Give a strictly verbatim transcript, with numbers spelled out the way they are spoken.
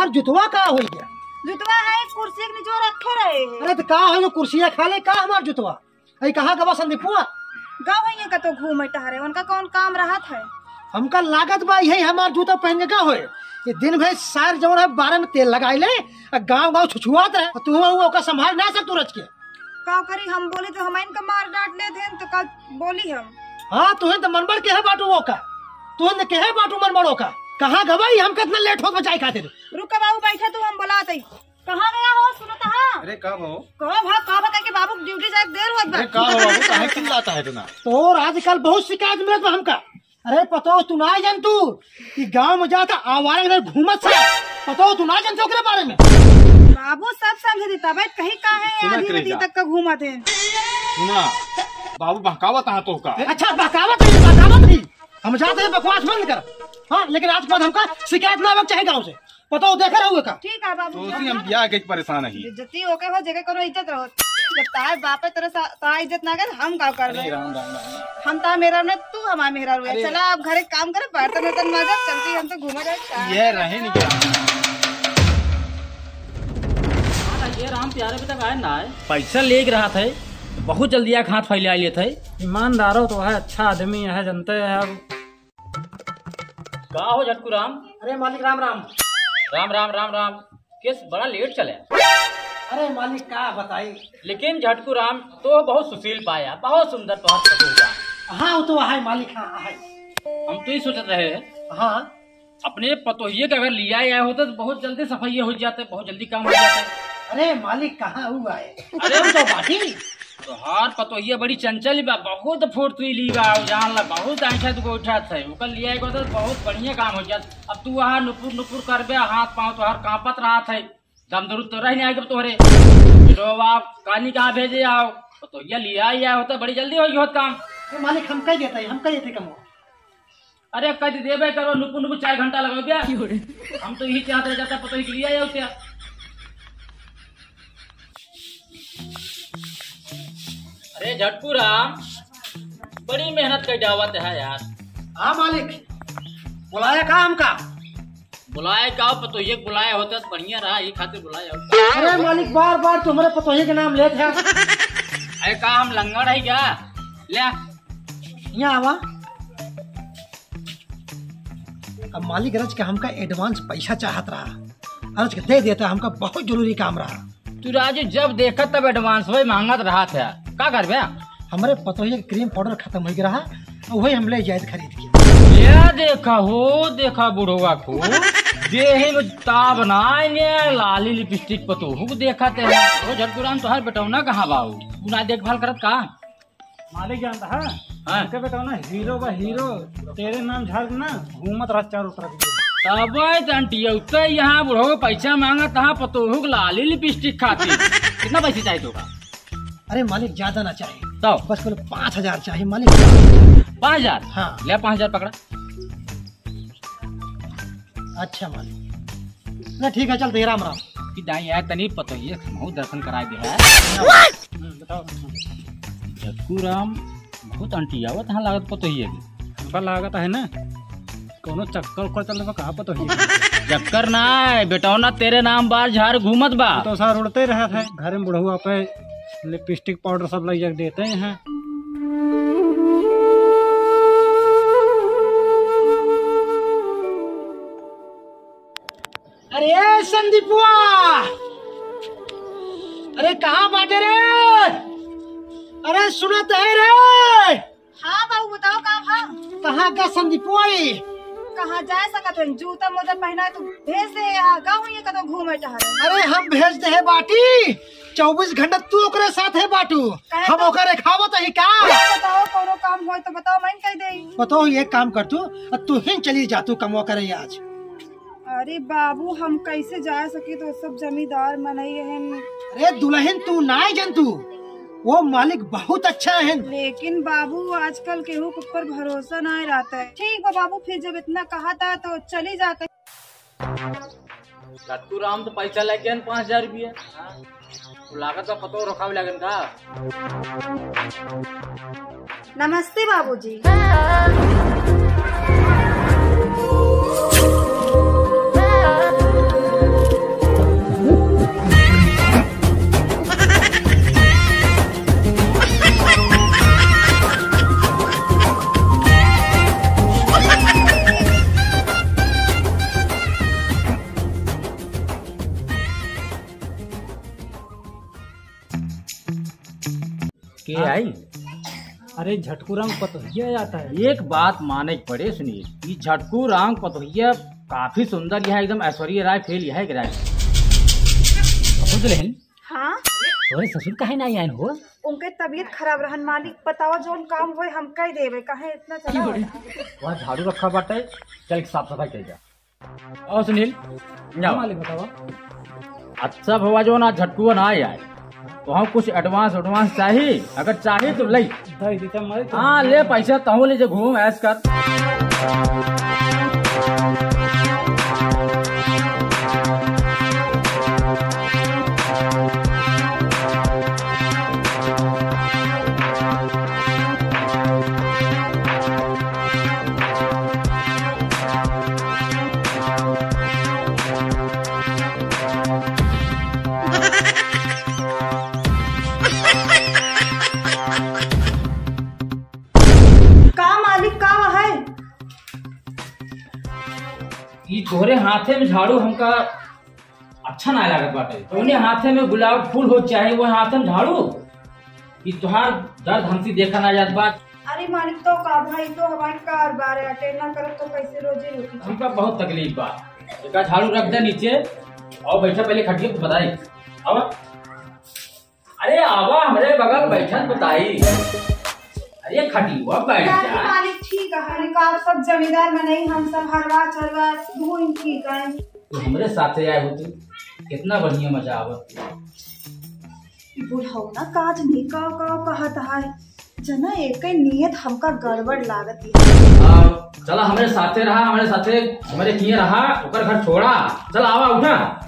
हमार जुतवा का हो गया? जुतवा है कुर्सी के नीचे रखे रहे। अरे तो का है जो कुर्सियाँ खा ले का हमार जुतवा? अरे कहाँ गवा संदीपुआ? गाँव है का तो घूमे टहरे, उनका कौन काम रहा है? हमका लागत बा यही हमार जूता पहनने का होए। ये दिन भर सार जवन है बारह में तेल लगाई ले, गाँव गाँव छुछुआत है, तू ओका संभाल ना सकतू रच के। का करी हम बोली तो हम इनका मार डांट ले थे तो का बोली हम। हाँ तुहे तो मनबड़ के है बाटू वो का, तुहे के है बाटू मनबड़ो का। कहाँ गवाई हम कितना लेट हो बचाई खातिर? रुका बाबू बैठा तू हम बुलाते। कहाँ गया हो सुनत हां? अरे कब हो? कब भाग कब कह के बाबू ड्यूटी जाए देर होत बा। अरे कब हो बाबू काहे चिल्लाता है इतना? तो आजकल बहुत शिकायत मिलत बा हमका। अरे पतो तू ना जान तू कि गांव में जाता आवारा इधर घूमत सा, पतो तू ना जान तो के बारे में। बाबू सब समझ दी तब कहीं का है आधी नदी तक का घूमत है। सुना बाबू बहकावत है तो का। अच्छा बहकावत है, बहकावत नहीं, हम जाते हैं बकवास बंद कर। हाँ लेकिन आज के बाद हमका शिकायत ना आवे चाहिए गाँव से, पतो देखा रहुए का। ठीक है बाबू, तो उसी हम बियाह के परेशान है। इज्जती ओके हो जगह करो इज्जत रहो। जब तार बाप तेरे ता इज्जत ना कर हम का कर रहे? राम राम राम। हम ता मेरा न तू हमारा मेरा रुए। चला अब घर एक काम करे बर्तन वर्तन मांगा चलती हम तो घूमा जाए। ये रहे नहीं क्या? ये राम प्यारे भी तक आए ना है, पैसा ले रहा था, बहुत जल्दी आँख हाथ फैला लिए थे। ईमानदारो तो है, अच्छा आदमी है, जनते है। अब का हो झटकू राम? अरे मालिक राम राम। राम राम राम राम। केस बड़ा लेट चले। अरे मालिक का बताई, लेकिन झटकू राम तो बहुत सुशील पाया, बहुत सुंदर बहुत होगा। हाँ वो तो है मालिक। हाँ है। हम तो ही सोच रहे हैं हाँ अपने पतोहिए का अगर लिया आया होता तो बहुत जल्दी सफाई हो जाते, बहुत जल्दी काम हो जाता है। अरे मालिक कहाँ हुआ है? अरे हम तो बाटी तो हार पतोहिए बड़ी चंचल बा, बहुत फुर्तीली बा, जान ला बहुत ऐसा तो उठा था ओकर लिया आएगा तो बहुत बढ़िया काम हो जाता। अब तू वहाँ नुपुर नुपुर करबे, हाथ पाँव तो हर कांपत रहा था, दम दरुद तो रह नहीं आएगा तोहरे। तो आप कहानी कहाँ भेजे आओ तो ये लिया ही आया होता बड़ी जल्दी होगी होत काम। तो मालिक हम कह देते हम कह देते कम। अरे कह देवे करो नुपुर नुपुर चार घंटा लगो क्या? हम तो यही चाहते जाता पतो ही लिया आया होता। अरे झटकू राम बड़ी मेहनत कर जावत है यार। हाँ मालिक बुलाया का हमका? बुलाया का पतो ये बुलाया होता तो बढ़िया रहा, ये खातिर बुलाया होता। अरे मालिक बार बार तुम्हारे पतोही के नाम लेते हैं। अरे का हम लंगड़ है क्या? ले यहाँ आवा। अब मालिक रज के हमका एडवांस पैसा चाहत रहा, रज के दे देता, हमका बहुत जरूरी काम रहा। तू राजू जब देखा तब एडवांस वही मांगत रहा था, का कर बे? हमारे पतोही के क्रीम पाउडर खत्म हो रहा, वही हम ले जाए खरीद के। ये देखा हो देखा बुढ़वा को देहे में ताब नाइने लाली लिपस्टिक पतोहू को देखा ते वो झटकू राम तोहर बेटौना कहाँ बाऊ ना देखभाल करत का? मालिक जानता है हाँ? के बेटा ना हीरो बा हीरो, तेरे नाम झाड़ ना घूमत रहा चारों तरफ। तब अंटिया यहाँ बुढ़ो पैसा मांगा तहाँ पतोहू लाली लिपस्टिक खाती। कितना पैसे चाहिए तो? अरे मालिक ज्यादा ना चाहिए तो बस बोले पाँच हजार चाहिए मालिक। पाँच हजार हाँ ले पाँच हजार पकड़ा। अच्छा मालिक ना ठीक है चल दे राम राम। कि दाई है तनी पतोहिए बहुत दर्शन कराए दे है। बताओ झटकू राम बहुत अंटियावत यहाँ लागत पतोहिए हमका लागत है ना कोनो चक्कर उक्कर चल रहा कहाँ पता ही। चक्कर ना बेटौना तेरे नाम बार झाड़ घूमत बा तो सार उड़ते रहा था घर में बुढ़हुआ पे लिपस्टिक पाउडर सब लग देते हैं। अरे संदीपुआ, अरे कहाँ बाटे रे? अरे सुनत है रे? हाँ बाबू बताओ कहाँ भाग? कहाँ का संदीपुआ? कहाँ जा सकत है? जूता मोजा पहना है तो भेज दे, गाँव ये कदम घूमे टहरे। अरे हम भेज दे है बाटी, चौबीस घंटा तू ओकरे साथ है बाटू, हम ओकरे खावत है का? बताओ कोनो काम हो तो बताओ मैं कह दे। बताओ ये काम कर तू, तू ही चली जा, तू कमवा करे आज। अरे बाबू हम कैसे जा सके तो सब जमींदार मनई है। अरे दुल्हन तू ना जन तू, वो मालिक बहुत अच्छा है। लेकिन बाबू आजकल केहू के ऊपर भरोसा नहीं रहता है। ठीक है बाबू फिर जब इतना कहा था तो चली जाकर। झटकू राम तो पैसा लेके पाँच हजार रुपया लागत का पतो रखा लगन का। नमस्ते बाबूजी। के आई? अरे झटकू रंग पतोहिया जाता है। एक बात माने के पड़े सुनिए, ये झटकू रंग पतोहिया काफी सुंदर यह एकदम ऐश्वर्या राय फेल यह गिरा दुल्हन। हाँ तोरे ससुर काहे नहीं आए हो? उनके तबीयत खराब रहन मालिक, बतावा जोन काम होए हम कह देवे, काहे इतना चला वहाँ झाड़ू रखा बाटे, चल साफ सफाई कर जा। और सुनील जाओ। मालिक बतावा। अच्छा भवा जो ना झटकुआ ना आए तो हम कुछ एडवांस एडवांस चाहिए, अगर चाहिए तो ले। हाँ ले पैसा तहु ले, जो घूम ऐस कर। ये तोहरे हाथे में झाड़ू हमका अच्छा ना लागत बाटे, तोने हाथे में गुलाब फूल हो चाहे वो हाथे में झाड़ू, ये तुहार दर्द हमसे देखा ना जात बात। अरे मालिक तो का भाई तो हमारे कार बारे अटेंड ना करे तो कैसे रोजी रोटी। हमका बहुत तकलीफ बा, एक झाड़ू रख दे नीचे और बैठा पहले खटिए तो बताई। अब अरे आवा हमरे बगल बैठन बताई। अरे खटी वो बैठ जा। मालिक ठीक है, हमारे कार सब जमींदार में नहीं, हम सब हरवा चरवा धुन ठीक है। तो हमरे साथे आए होते कितना बढ़िया मजा आवत। बुढ़ऊ ना काज नहीं का का कहत है जना, एक नियत हमका गड़बड़ लागत है। चला हमारे साथे रहा, हमारे साथे हमारे किए रहा, ओकर घर छोड़ा। चल आवा उठा।